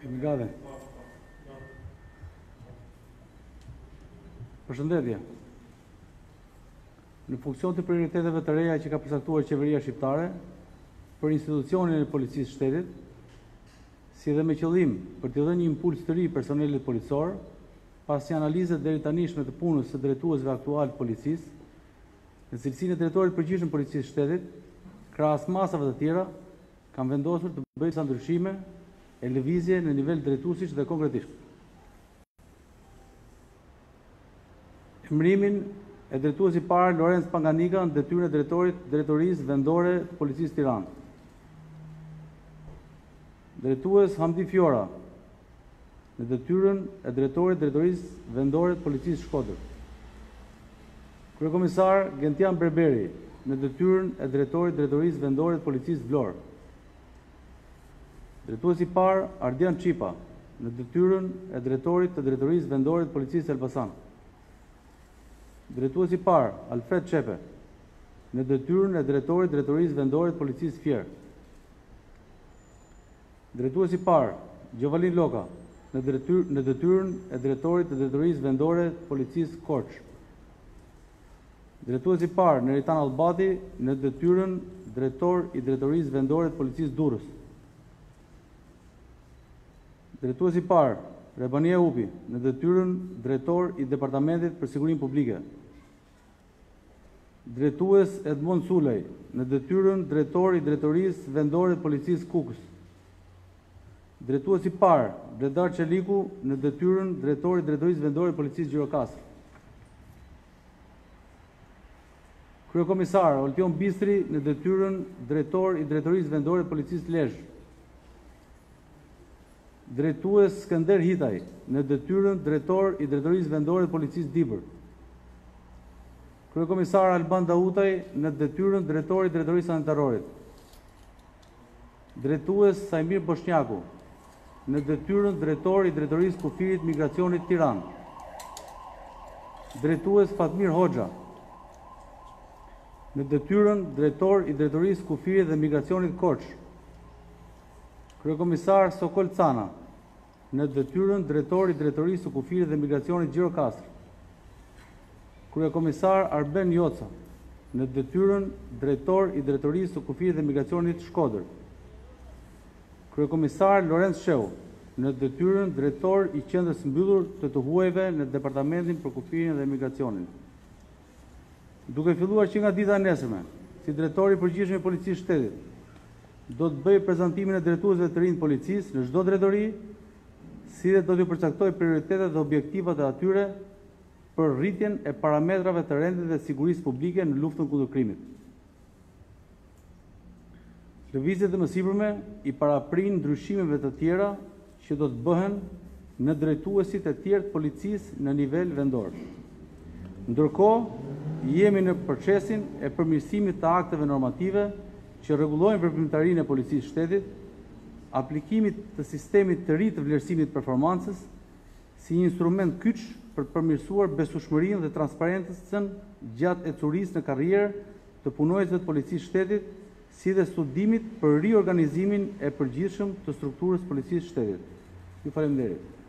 Kemi gati. Përshëndetje. Në funksion të prioriteteve të reja që ka përcaktuar qeveria shqiptare për institucionin e policisë shtetit, si dhe me qëllim për të dhënë një impuls të ri personelit policor, pasi analizët deri tanishme të punës së drejtuesve aktual të policisë, në cilësinë e drejtorit përgjithshëm policisë shtetit, krahas masave të tjera, kanë vendosur të bëjë disa ndryshime e lëvizje në nivel drejtuesish dhe konkretisht. Emërimin e drejtuesi parë Lorenz Panganika në detyrën e drejtorisë vendore të policisë Tiranë. Drejtues Hamdi Fiora në detyrën e drejtorisë vendore të policisë Shkodër. Kryekomisar Gentian Berberi në detyrën e drejtorisë vendore të policisë Vlorë. Drejtuesi parë Ardian Çipa në detyrën e drejtorit të drejtorisë vendore të policisë Elbasan. Drejtuesi parë Alfred Çepe në detyrën e drejtorisë vendore të policisë Fier. Drejtuesi parë Gjovalin Loka në detyrën e drejtorit të drejtorisë vendore të policisë Korçë. Drejtuesi parë Neritan Allbati në detyrën drejtor i drejtorisë vendore të policisë Durrës. Drejtuesi parë Rebania Upi në detyrën drejtor i Departamentit për Sigurinë Publike. Drejtues Edmond Sulej në detyrën drejtor i drejtorisë vendore të policisë Kukës. Drejtuesi parë Bledar Çeliku në detyrën drejtor i drejtorisë vendore të policisë Gjirokastër. Kryekomisar Oltion Bistri në detyrën drejtor i drejtorisë vendore të policisë Lezhë. Drejtues Skënder Hitaj në detyrën drejtor i drejtorisë vendore të policisë Dibër. Kryekomisar Alban Dautaj në detyrën drejtor i drejtorisë anëtarorit. Drejtues Sajmir Boshnjaku në detyrën drejtor i drejtorisë kufirit migracionit Tiranë. Drejtues Fatmir Hoxha në detyrën drejtor i drejtorisë kufirit dhe migracionit Korçë. Kryekomisar Sokol Cana në detyrën drejtor i drejtorisë së kufirit dhe migracionit Gjirokastër. Kryekomisar Arben Joca në detyrën drejtor i drejtorisë së kufirit dhe migracionit Shkodër. Kryekomisar Lorenz Sheu në detyrën drejtor i qendrës mbyllur të huajve në Departamentin për Kufirin dhe Migracionin. Duke filluar që nga dita e nesërme, si drejtori i përgjithshëm i policisë shtetit, do të bëj prezantimin e drejtuesve të rinj të policisë në çdo drejtori, si dhe do t'ju përcaktoj prioritetet dhe objektivat e atyre për rritjen e parametrave të rendit dhe sigurisë publike në luftën kundër krimit. Lëvizjet e mësipërme i paraprin ndryshimeve të tjera që do të bëhen në drejtuesit e tjerë të policisë në nivel vendor. Ndërkohë, jemi në procesin e përmirësimit të akteve normative që rregullojnë veprimtarinë e policisë shtetit, aplikimit të sistemit të ri të vlerësimit performancës si një instrument kyç për të përmirësuar besueshmërinë dhe transparencën gjatë ecurisë në karrierë të punonjësve të policisë shtetit, si dhe studimit për riorganizimin e përgjithshëm të strukturës policisë shtetit. Ju falenderoj.